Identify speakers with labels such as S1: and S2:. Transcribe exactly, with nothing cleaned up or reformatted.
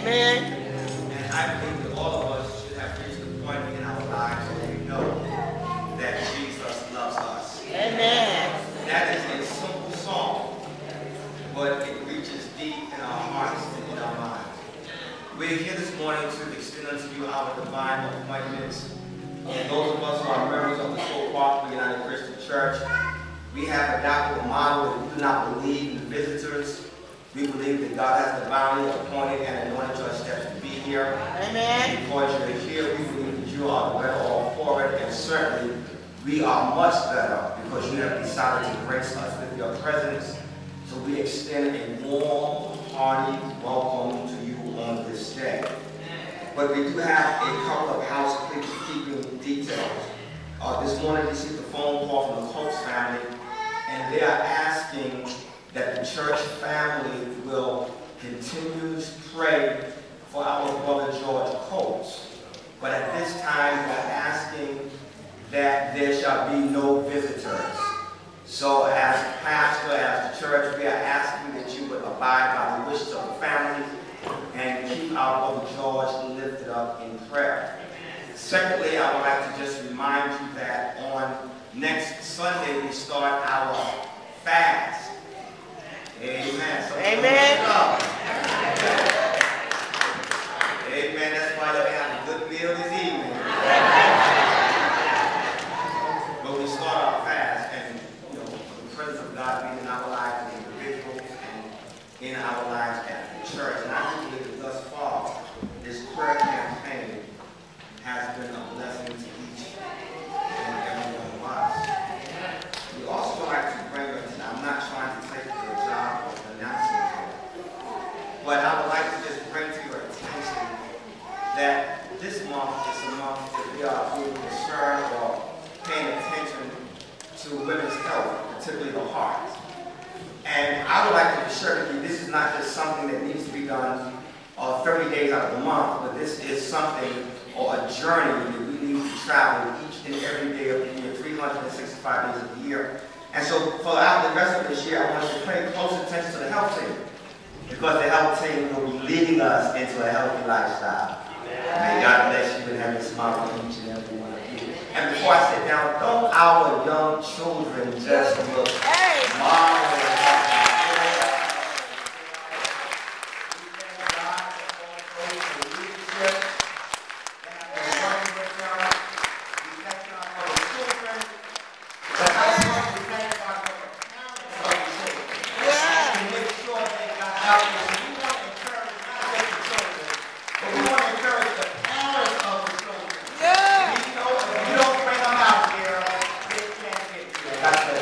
S1: Amen.
S2: And I believe that all of us should have reached the point in our lives where we know that Jesus loves us.
S1: Amen.
S2: That is a simple song, but it reaches deep in our hearts and in our minds. We're here this morning to extend unto you our divine appointments. And those of us who are members of the Soul Park United Christian Church, we have adopted a model that we do not believe in visitors. We believe that God has divinely appointed and anointed your steps to be here.
S1: Amen.
S2: Because you're here, we believe that you are the better off for it, and certainly we are much better because you have decided to grace us with your presence. So we extend a warm, hearty welcome to you on this day. But we do have a couple of housekeeping details. Uh, this morning we received a phone call from the Colts family, and they are asking that the church family will continue to pray for our brother George Colts. But at this time, we're asking that there shall be no visitors. So as pastor, as the church, we are asking that you would abide by the wishes of the family and keep our brother George lifted up in prayer. Secondly, I would like to just remind you that on next Sunday we start our fast. Amen. So
S1: Amen.
S2: Amen. That's why you're having a good meal this evening. But we start our fast, and you know, the presence of God being in our lives as individuals and in our lives at the church. And I believe that thus far, this prayer campaign has been a blessing to each and every one of us. We also would like to bring us, and I'm not trying to take the job of announcing it, but I would like to just bring to your attention that this month is a month that we are being concerned or paying attention to women's health, particularly the heart. And I would like to share with you, this is not just something that needs to be done uh, thirty days out of the month, but this is something or a journey that we need to travel each and every day of the year, three hundred sixty-five days of the year. And so for out the rest of this year, I want you to pay close attention to the health team, because the health team will be leading us into a healthy lifestyle. May God bless you and have a smile on each and every one of you. And before I sit down, don't our young children just look marvelous? God bless.